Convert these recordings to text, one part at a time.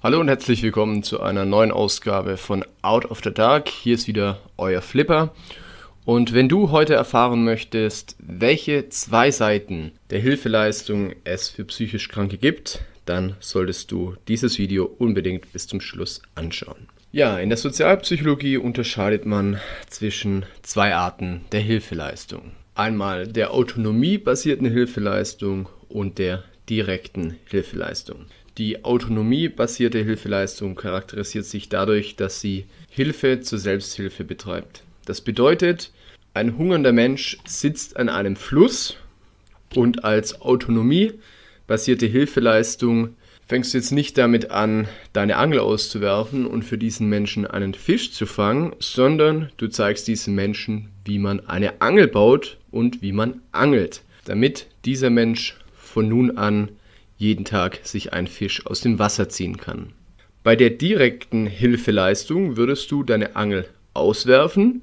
Hallo und herzlich willkommen zu einer neuen Ausgabe von Out of the Dark. Hier ist wieder euer Flipper. Und wenn du heute erfahren möchtest, welche zwei Seiten der Hilfeleistung es für psychisch Kranke gibt, dann solltest du dieses Video unbedingt bis zum Schluss anschauen. Ja, in der Sozialpsychologie unterscheidet man zwischen zwei Arten der Hilfeleistung. Einmal der autonomiebasierten Hilfeleistung und der direkten Hilfeleistung. Die autonomiebasierte Hilfeleistung charakterisiert sich dadurch, dass sie Hilfe zur Selbsthilfe betreibt. Das bedeutet, ein hungernder Mensch sitzt an einem Fluss und als autonomiebasierte Hilfeleistung fängst du jetzt nicht damit an, deine Angel auszuwerfen und für diesen Menschen einen Fisch zu fangen, sondern du zeigst diesem Menschen, wie man eine Angel baut und wie man angelt, damit dieser Mensch von nun an jeden Tag sich ein Fisch aus dem Wasser ziehen kann. Bei der direkten Hilfeleistung würdest du deine Angel auswerfen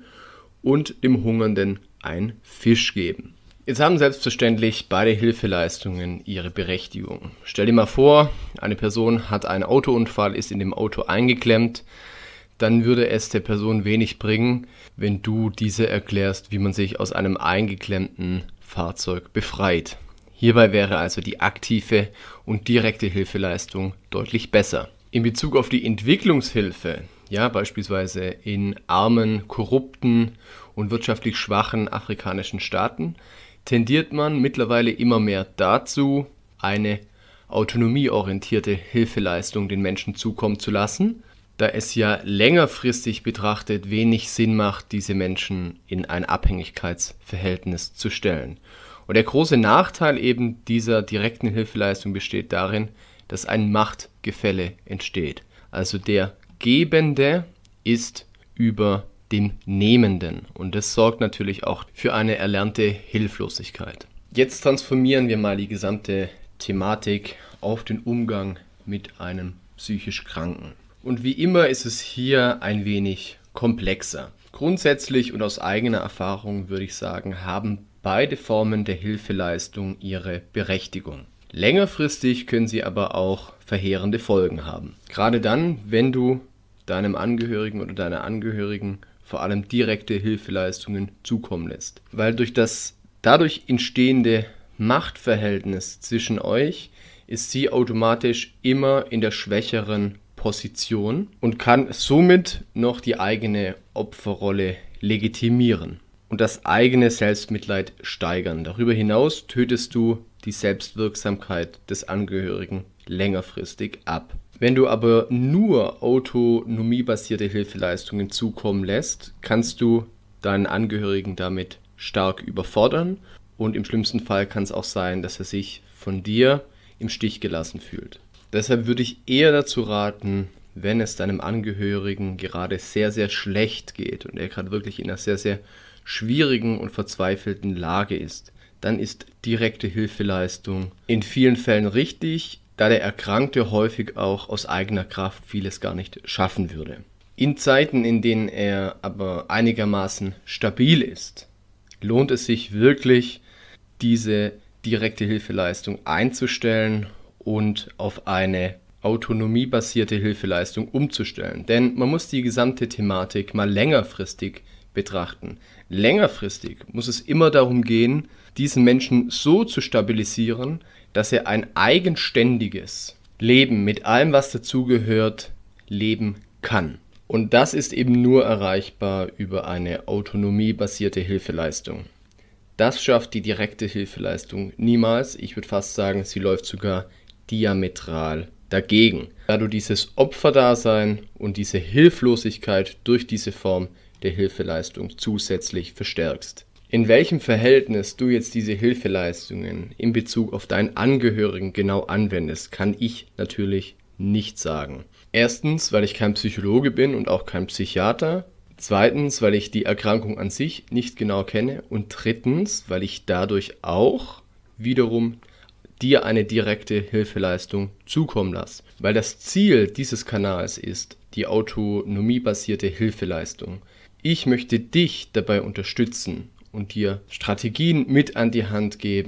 und dem Hungernden einen Fisch geben. Jetzt haben selbstverständlich beide Hilfeleistungen ihre Berechtigung. Stell dir mal vor, eine Person hat einen Autounfall, ist in dem Auto eingeklemmt, dann würde es der Person wenig bringen, wenn du diese erklärst, wie man sich aus einem eingeklemmten Fahrzeug befreit. Hierbei wäre also die aktive und direkte Hilfeleistung deutlich besser. In Bezug auf die Entwicklungshilfe, ja, beispielsweise in armen, korrupten und wirtschaftlich schwachen afrikanischen Staaten, tendiert man mittlerweile immer mehr dazu, eine autonomieorientierte Hilfeleistung den Menschen zukommen zu lassen, da es ja längerfristig betrachtet wenig Sinn macht, diese Menschen in ein Abhängigkeitsverhältnis zu stellen. Und der große Nachteil eben dieser direkten Hilfeleistung besteht darin, dass ein Machtgefälle entsteht. Also der Gebende ist über dem Nehmenden und das sorgt natürlich auch für eine erlernte Hilflosigkeit. Jetzt transformieren wir mal die gesamte Thematik auf den Umgang mit einem psychisch Kranken. Und wie immer ist es hier ein wenig komplexer. Grundsätzlich und aus eigener Erfahrung würde ich sagen, haben beide Formen der Hilfeleistung ihre Berechtigung. Längerfristig können sie aber auch verheerende Folgen haben. Gerade dann, wenn du deinem Angehörigen oder deiner Angehörigen vor allem direkte Hilfeleistungen zukommen lässt. Weil durch das dadurch entstehende Machtverhältnis zwischen euch ist sie automatisch immer in der schwächeren Position und kann somit noch die eigene Opferrolle legitimieren und das eigene Selbstmitleid steigern. Darüber hinaus tötest du die Selbstwirksamkeit des Angehörigen längerfristig ab. Wenn du aber nur autonomiebasierte Hilfeleistungen zukommen lässt, kannst du deinen Angehörigen damit stark überfordern und im schlimmsten Fall kann es auch sein, dass er sich von dir im Stich gelassen fühlt. Deshalb würde ich eher dazu raten, wenn es deinem Angehörigen gerade sehr, sehr schlecht geht und er gerade wirklich in einer sehr, sehr schwierigen und verzweifelten Lage ist, dann ist direkte Hilfeleistung in vielen Fällen richtig, da der Erkrankte häufig auch aus eigener Kraft vieles gar nicht schaffen würde. In Zeiten, in denen er aber einigermaßen stabil ist, lohnt es sich wirklich, diese direkte Hilfeleistung einzustellen und auf eine autonomiebasierte Hilfeleistung umzustellen. Denn man muss die gesamte Thematik mal längerfristig betrachten. Längerfristig muss es immer darum gehen, diesen Menschen so zu stabilisieren, dass er ein eigenständiges Leben mit allem, was dazugehört, leben kann. Und das ist eben nur erreichbar über eine autonomiebasierte Hilfeleistung. Das schafft die direkte Hilfeleistung niemals. Ich würde fast sagen, sie läuft sogar diametral dagegen, da du dieses Opferdasein und diese Hilflosigkeit durch diese Form der Hilfeleistung zusätzlich verstärkst. In welchem Verhältnis du jetzt diese Hilfeleistungen in Bezug auf deinen Angehörigen genau anwendest, kann ich natürlich nicht sagen. Erstens, weil ich kein Psychologe bin und auch kein Psychiater. Zweitens, weil ich die Erkrankung an sich nicht genau kenne. Und drittens, weil ich dadurch auch wiederum dir eine direkte Hilfeleistung zukommen lasse. Weil das Ziel dieses Kanals ist die autonomiebasierte Hilfeleistung. Ich möchte dich dabei unterstützen und dir Strategien mit an die Hand geben,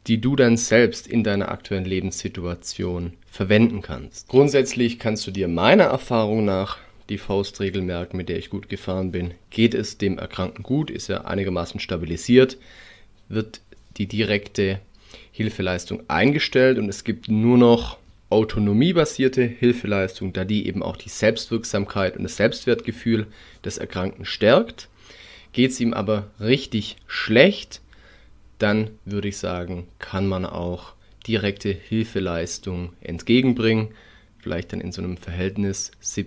die du dann selbst in deiner aktuellen Lebenssituation verwenden kannst. Grundsätzlich kannst du dir meiner Erfahrung nach die Faustregel merken, mit der ich gut gefahren bin. Geht es dem Erkrankten gut, ist er einigermaßen stabilisiert, wird die direkte Hilfeleistung eingestellt und es gibt nur noch autonomiebasierte Hilfeleistung, da die eben auch die Selbstwirksamkeit und das Selbstwertgefühl des Erkrankten stärkt. Geht es ihm aber richtig schlecht, dann würde ich sagen, kann man auch direkte Hilfeleistung entgegenbringen. Vielleicht dann in so einem Verhältnis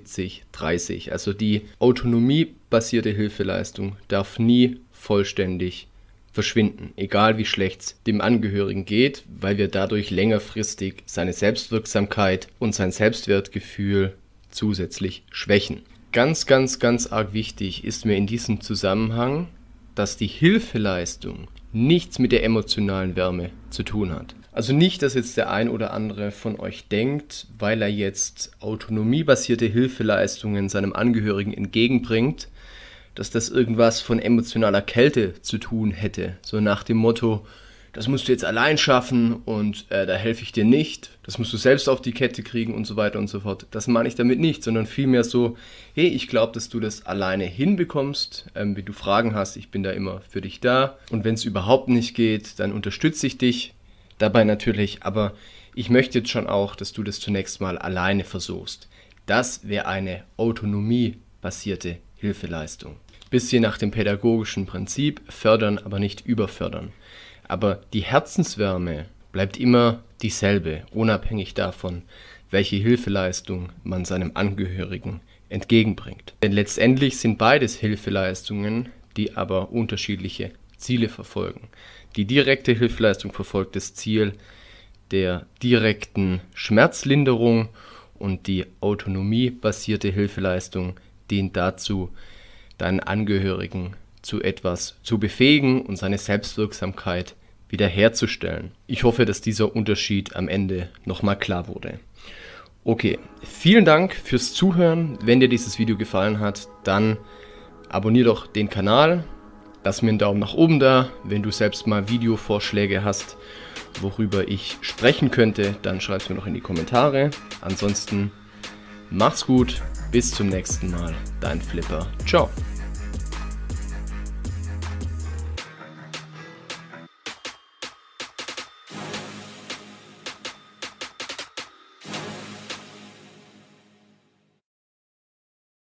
70-30. Also die autonomiebasierte Hilfeleistung darf nie vollständig verschwinden, egal wie schlecht es dem Angehörigen geht, weil wir dadurch längerfristig seine Selbstwirksamkeit und sein Selbstwertgefühl zusätzlich schwächen. Ganz, ganz, ganz arg wichtig ist mir in diesem Zusammenhang, dass die Hilfeleistung nichts mit der emotionalen Wärme zu tun hat. Also nicht, dass jetzt der ein oder andere von euch denkt, weil er jetzt autonomiebasierte Hilfeleistungen seinem Angehörigen entgegenbringt, dass das irgendwas von emotionaler Kälte zu tun hätte. So nach dem Motto, das musst du jetzt allein schaffen und da helfe ich dir nicht, das musst du selbst auf die Kette kriegen und so weiter und so fort. Das meine ich damit nicht, sondern vielmehr so, hey, ich glaube, dass du das alleine hinbekommst. Wenn du Fragen hast, ich bin da immer für dich da. Und wenn es überhaupt nicht geht, dann unterstütze ich dich dabei natürlich. Aber ich möchte jetzt schon auch, dass du das zunächst mal alleine versuchst. Das wäre eine autonomiebasierte Hilfeleistung. Bisschen nach dem pädagogischen Prinzip, fördern, aber nicht überfördern. Aber die Herzenswärme bleibt immer dieselbe, unabhängig davon, welche Hilfeleistung man seinem Angehörigen entgegenbringt. Denn letztendlich sind beides Hilfeleistungen, die aber unterschiedliche Ziele verfolgen. Die direkte Hilfeleistung verfolgt das Ziel der direkten Schmerzlinderung und die autonomiebasierte Hilfeleistung dient dazu, deinen Angehörigen zu etwas zu befähigen und seine Selbstwirksamkeit wiederherzustellen. Ich hoffe, dass dieser Unterschied am Ende nochmal klar wurde. Okay, vielen Dank fürs Zuhören. Wenn dir dieses Video gefallen hat, dann abonniere doch den Kanal. Lass mir einen Daumen nach oben da. Wenn du selbst mal Videovorschläge hast, worüber ich sprechen könnte, dann schreib es mir noch in die Kommentare. Ansonsten mach's gut, bis zum nächsten Mal. Dein Flipper. Ciao.